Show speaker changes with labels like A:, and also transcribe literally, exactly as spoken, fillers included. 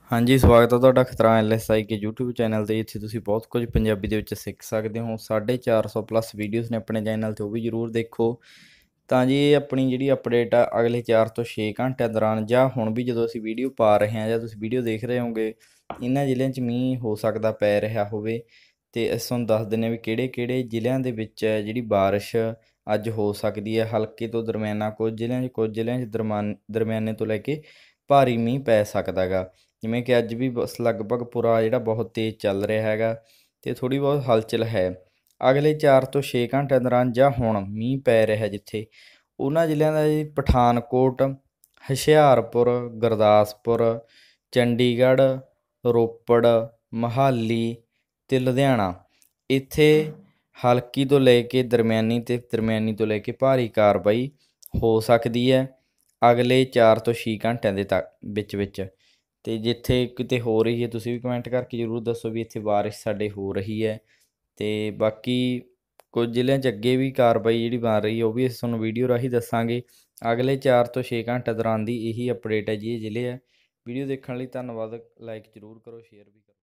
A: हाँ जी, स्वागत है ਤੁਹਾਡਾ ਖਤਰਾ L S I K YouTube channel 'ਤੇ। ਇੱਥੇ ਤੁਸੀਂ ਬਹੁਤ ਕੁਝ ਪੰਜਾਬੀ ਦੇ ਵਿੱਚ ਸਿੱਖ ਸਕਦੇ ਹੋ। ਸਾਢੇ ਚਾਰ ਸੌ ਪਲੱਸ ਵੀਡੀਓਜ਼ ਨੇ ਆਪਣੇ ਚੈਨਲ 'ਤੇ, ਉਹ ਵੀ ਜ਼ਰੂਰ ਦੇਖੋ। ਤਾਂ ਜੀ ਇਹ ਆਪਣੀ ਜਿਹੜੀ ਅਪਡੇਟ ਆ ਅਗਲੇ ਚਾਰ ਤੋਂ ਛੇ ਘੰਟਿਆਂ ਦੌਰਾਨ, ਜਾਂ ਹੁਣ ਵੀ ਜਦੋਂ ਅਸੀਂ ਵੀਡੀਓ ਪਾ ਰਹੇ ਹਾਂ ਜਾਂ ਤੁਸੀਂ ਵੀਡੀਓ ਦੇਖ ਰਹੇ ਹੋਗੇ, ਇਹਨਾਂ ਜ਼ਿਲ੍ਹਿਆਂ 'ਚ ਮੀਂਹ ਹੋ ਸਕਦਾ ਪੈ ਰਿਹਾ ਹੋਵੇ। ਅਤੇ ਅਸੀਂ ਤੁਹਾਨੂੰ ਦੱਸ ਦਿੰਦੇ ਹਾਂ ਵੀ ਕਿਹੜੇ ਕਿਹੜੇ ਜ਼ਿਲ੍ਹਿਆਂ ਦੇ ਵਿੱਚ ਜਿਹੜੀ ਬਾਰਿਸ਼ ਅੱਜ ਹੋ ਸਕਦੀ ਹੈ। ਹਲਕੇ ਤੋਂ ਦਰਮਿਆਨਾ ਕੁਝ ਜ਼ਿਲ੍ਹਿਆਂ 'ਚ, ਕੁਝ ਜ਼ਿਲ੍ਹਿਆਂ 'ਚ ਦਰਮਾਨ ਦਰਮਿਆਨੇ ਤੋਂ ਲੈ ਕੇ ਭਾਰੀ ਮੀਂਹ ਪੈ ਸਕਦਾ ਗਾ। ਜਿਵੇਂ ਕਿ ਅੱਜ ਵੀ ਬਸ ਲਗਭਗ ਪੂਰਾ ਜਿਹੜਾ ਬਹੁਤ ਤੇਜ਼ ਚੱਲ ਰਿਹਾ ਹੈਗਾ, ਅਤੇ ਥੋੜ੍ਹੀ ਬਹੁਤ ਹਲਚਲ ਹੈ। ਅਗਲੇ ਚਾਰ ਤੋਂ ਛੇ ਘੰਟਿਆਂ ਦੌਰਾਨ ਜਾਂ ਹੁਣ ਮੀਂਹ ਪੈ ਰਿਹਾ ਜਿੱਥੇ, ਉਹਨਾਂ ਜ਼ਿਲ੍ਹਿਆਂ ਦਾ ਜੀ ਪਠਾਨਕੋਟ, ਹੁਸ਼ਿਆਰਪੁਰ, ਗੁਰਦਾਸਪੁਰ, ਚੰਡੀਗੜ੍ਹ, ਰੋਪੜ, ਮੋਹਾਲੀ ਅਤੇ ਲੁਧਿਆਣਾ। ਇੱਥੇ ਹਲਕੀ ਤੋਂ ਲੈ ਕੇ ਦਰਮਿਆਨੀ ਅਤੇ ਦਰਮਿਆਨੀ ਤੋਂ ਲੈ ਕੇ ਭਾਰੀ ਕਾਰਵਾਈ ਹੋ ਸਕਦੀ ਹੈ ਅਗਲੇ ਚਾਰ ਤੋਂ ਛੇ ਘੰਟਿਆਂ ਦੇ ਤੱਕ ਵਿੱਚ ਵਿੱਚ। ਅਤੇ ਜਿੱਥੇ ਕਿਤੇ ਹੋ ਰਹੀ ਹੈ, ਤੁਸੀਂ ਵੀ ਕਮੈਂਟ ਕਰਕੇ ਜ਼ਰੂਰ ਦੱਸੋ ਵੀ ਇੱਥੇ ਬਾਰਿਸ਼ ਸਾਡੇ ਹੋ ਰਹੀ ਹੈ। ਅਤੇ ਬਾਕੀ ਕੁਝ ਜ਼ਿਲ੍ਹਿਆਂ 'ਚ ਅੱਗੇ ਵੀ ਕਾਰਵਾਈ ਜਿਹੜੀ ਬਣ ਰਹੀ ਹੈ, ਉਹ ਵੀ ਅਸੀਂ ਤੁਹਾਨੂੰ ਵੀਡੀਓ ਰਾਹੀਂ ਦੱਸਾਂਗੇ। ਅਗਲੇ ਚਾਰ ਤੋਂ ਛੇ ਘੰਟੇ ਦੌਰਾਨ ਦੀ ਇਹੀ ਅਪਡੇਟ ਹੈ ਜੀ, ਇਹ ਜ਼ਿਲ੍ਹੇ ਹੈ। ਵੀਡੀਓ ਦੇਖਣ ਲਈ ਧੰਨਵਾਦ। ਲਾਈਕ ਜ਼ਰੂਰ ਕਰੋ, ਸ਼ੇਅਰ ਵੀ ਕਰੋ।